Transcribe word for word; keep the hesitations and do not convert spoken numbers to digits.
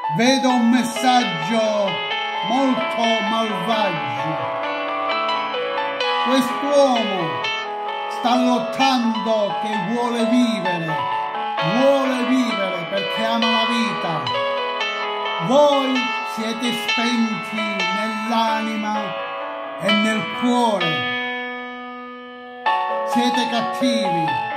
Vedo un messaggio molto malvagio. Quest'uomo sta lottando che vuole vivere, vuole vivere perché ama la vita. Voi siete spenti nell'anima e nel cuore. Siete cattivi.